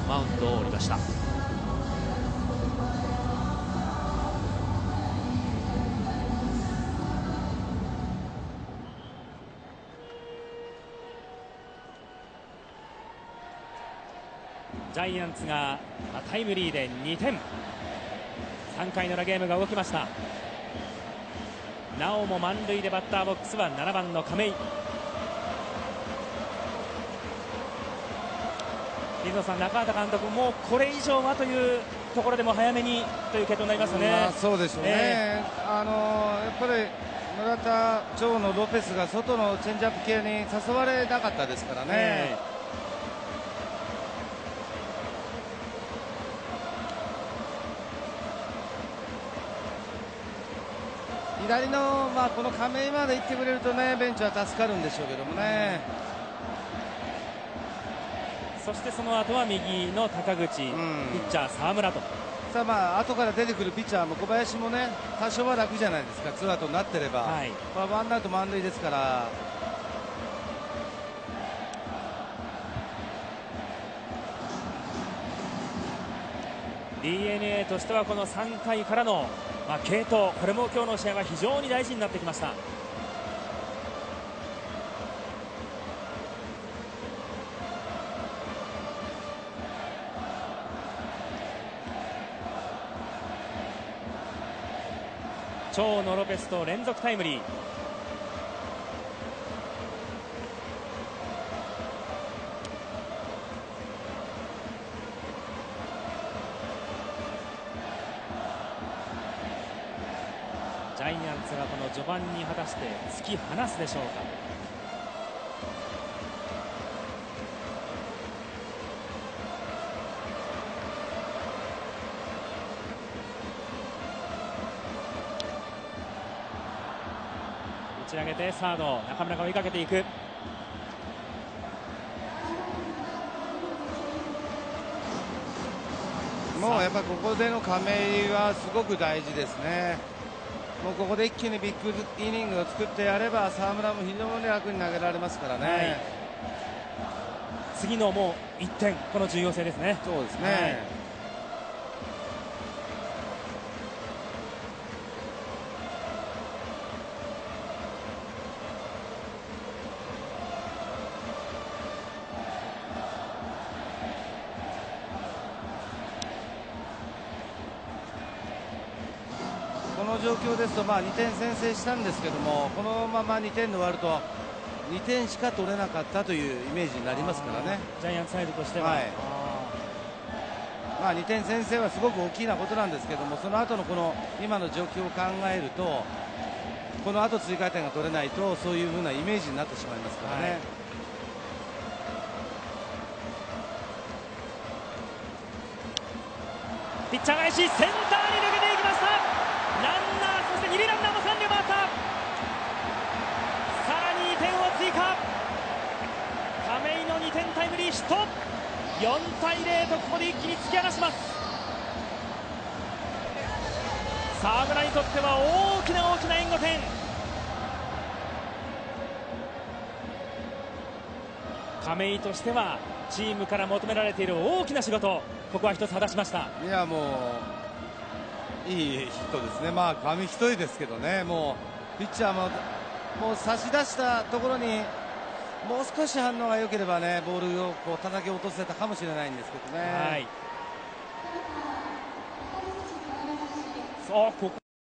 マウンドを降りました。ジャイアンツがタイムリーで2点、3回の裏ゲームが動きました。なおも満塁でバッターボックスは7番の亀井。水野さん、中畑監督、もうこれ以上はというところでも早めにという決闘になりますね。 そうでしょうね、やっぱり村田、長野、ロペスが外のチェンジアップ系に誘われなかったですからね。左の、この亀井まで行ってくれるとね、ベンチは助かるんでしょうけどもね。 そしてその後は右の高口、ピッチャー沢村と。 さあ、後から出てくるピッチャーも小林もね、多少は楽じゃないですか、ツーアウトになってれば、ワンアウト満塁ですから。 DNA としてはこの3回からの継投、これも今日の試合は非常に大事になってきました。長野、ロペスと連続タイムリー。ジャイアンツがこの序盤に果たして突き放すでしょうか。打ち上げてサード中村が追いかけていく。 もうやっぱりここでの亀井はすごく大事ですね。もうここで一気にビッグイニングを作ってやれば沢村も非常に楽に投げられますからね。 次のもう1点、この重要性ですね。 そうですね。この状況ですと2点先制したんですけども、このまま2点で終わると2点しか取れなかったというイメージになりますからね。 ジャイアンツサイドとしては、 2点先制はすごく大きなことなんですけども、その後のこの今の状況を考えると、この後追加点が取れないとそういう風なイメージになってしまいますからね。 ピッチャー返し、センターに抜けていきました。ランナー、そして二塁ランナーも三塁回った。さらに2点を追加。亀井の2点タイムリーヒット。4対0とここで一気に突き放します。沢村にとっては大きな大きな援護点。亀井としてはチームから求められている大きな仕事、ここは一つ果たしました。 いや、もういいヒットですね。紙一重ですけどね、もうピッチャーももう差し出したところにもう少し反応が良ければね、ボールをこう叩き落とせたかもしれないんですけどね。 そう、ここ